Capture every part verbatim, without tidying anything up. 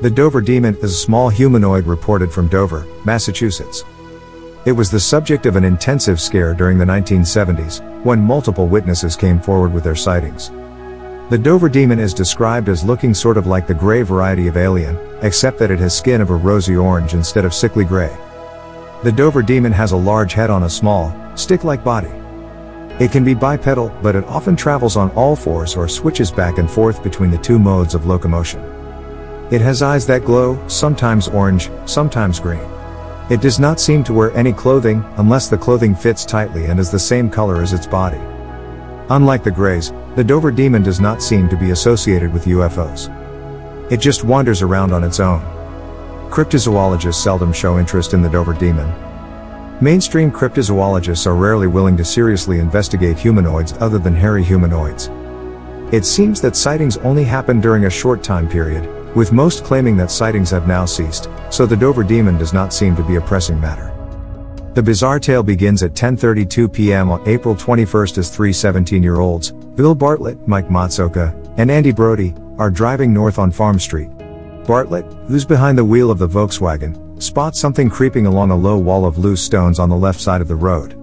The Dover Demon is a small humanoid reported from Dover, Massachusetts. It was the subject of an intensive scare during the nineteen seventies, when multiple witnesses came forward with their sightings. The Dover Demon is described as looking sort of like the gray variety of alien, except that it has skin of a rosy orange instead of sickly gray. The Dover Demon has a large head on a small, stick-like body. It can be bipedal, but it often travels on all fours or switches back and forth between the two modes of locomotion. It has eyes that glow, sometimes orange, sometimes green. It does not seem to wear any clothing, unless the clothing fits tightly and is the same color as its body. Unlike the Greys, the Dover Demon does not seem to be associated with U F Os. It just wanders around on its own. Cryptozoologists seldom show interest in the Dover Demon. Mainstream cryptozoologists are rarely willing to seriously investigate humanoids other than hairy humanoids. It seems that sightings only happen during a short time period, with most claiming that sightings have now ceased, so the Dover Demon does not seem to be a pressing matter. The bizarre tale begins at ten thirty-two p m on April twenty-first as three seventeen-year-olds, Bill Bartlett, Mike Matsoka, and Andy Brody, are driving north on Farm Street. Bartlett, who's behind the wheel of the Volkswagen, spots something creeping along a low wall of loose stones on the left side of the road.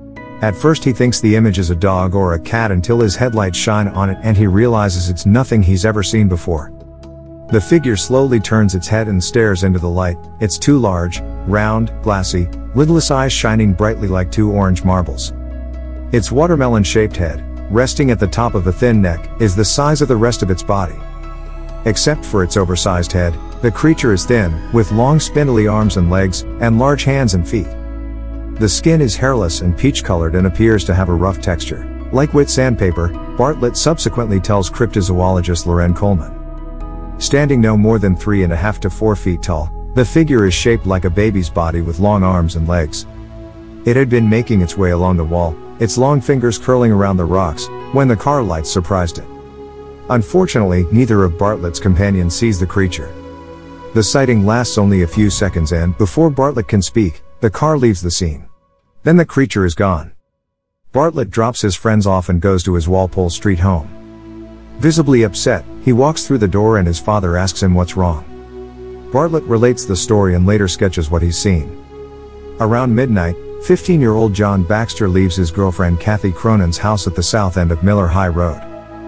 At first he thinks the image is a dog or a cat until his headlights shine on it and he realizes it's nothing he's ever seen before. The figure slowly turns its head and stares into the light. It's too large, round, glassy, lidless eyes shining brightly like two orange marbles. Its watermelon-shaped head, resting at the top of a thin neck, is the size of the rest of its body. Except for its oversized head, the creature is thin, with long spindly arms and legs, and large hands and feet. The skin is hairless and peach-colored and appears to have a rough texture. Like wet sandpaper, Bartlett subsequently tells cryptozoologist Loren Coleman. Standing no more than three and a half to four feet tall, the figure is shaped like a baby's body with long arms and legs. It had been making its way along the wall, its long fingers curling around the rocks, when the car lights surprised it. Unfortunately, neither of Bartlett's companions sees the creature. The sighting lasts only a few seconds and, before Bartlett can speak, the car leaves the scene. Then the creature is gone. Bartlett drops his friends off and goes to his Walpole Street home. Visibly upset, he walks through the door and his father asks him what's wrong. Bartlett relates the story and later sketches what he's seen. Around midnight, fifteen-year-old John Baxter leaves his girlfriend Kathy Cronin's house at the south end of Miller High Road.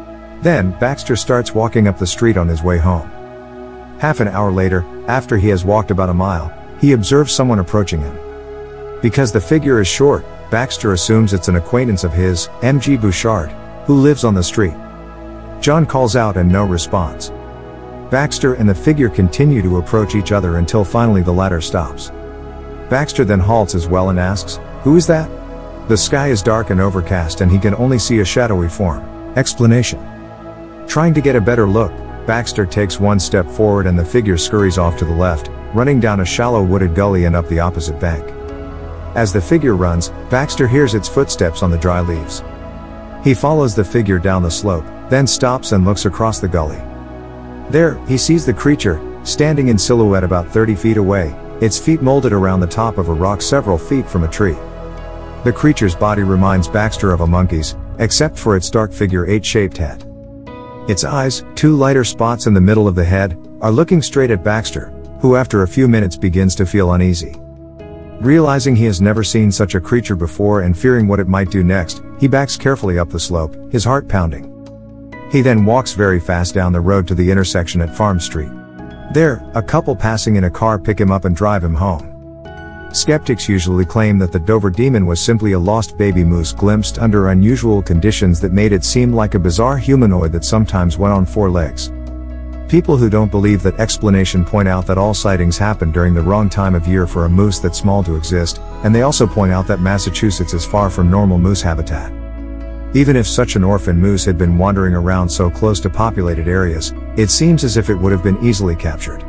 Then, Baxter starts walking up the street on his way home. Half an hour later, after he has walked about a mile, he observes someone approaching him. Because the figure is short, Baxter assumes it's an acquaintance of his, M G Bouchard, who lives on the street. John calls out and no response. Baxter and the figure continue to approach each other until finally the latter stops. Baxter then halts as well and asks, "Who is that?" The sky is dark and overcast and he can only see a shadowy form. Explanation. Trying to get a better look, Baxter takes one step forward and the figure scurries off to the left, running down a shallow wooded gully and up the opposite bank. As the figure runs, Baxter hears its footsteps on the dry leaves. He follows the figure down the slope, then stops and looks across the gully. There, he sees the creature, standing in silhouette about thirty feet away, its feet molded around the top of a rock several feet from a tree. The creature's body reminds Baxter of a monkey's, except for its dark figure eight-shaped head. Its eyes, two lighter spots in the middle of the head, are looking straight at Baxter, who after a few minutes begins to feel uneasy. Realizing he has never seen such a creature before and fearing what it might do next, he backs carefully up the slope, his heart pounding. He then walks very fast down the road to the intersection at Farm Street. There, a couple passing in a car pick him up and drive him home. Skeptics usually claim that the Dover Demon was simply a lost baby moose glimpsed under unusual conditions that made it seem like a bizarre humanoid that sometimes went on four legs. People who don't believe that explanation point out that all sightings happen during the wrong time of year for a moose that small to exist, and they also point out that Massachusetts is far from normal moose habitat. Even if such an orphan moose had been wandering around so close to populated areas, it seems as if it would have been easily captured.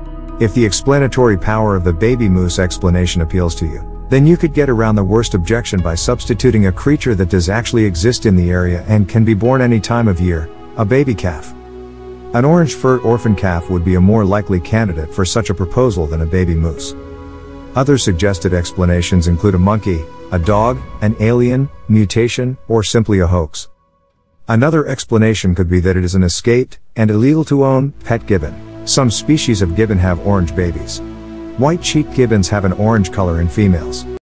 If the explanatory power of the baby moose explanation appeals to you, then you could get around the worst objection by substituting a creature that does actually exist in the area and can be born any time of year, a baby calf. An orange-furred orphan calf would be a more likely candidate for such a proposal than a baby moose. Other suggested explanations include a monkey, a dog, an alien, mutation, or simply a hoax. Another explanation could be that it is an escaped, and illegal to own, pet gibbon. Some species of gibbon have orange babies. White-cheeked gibbons have an orange color in females.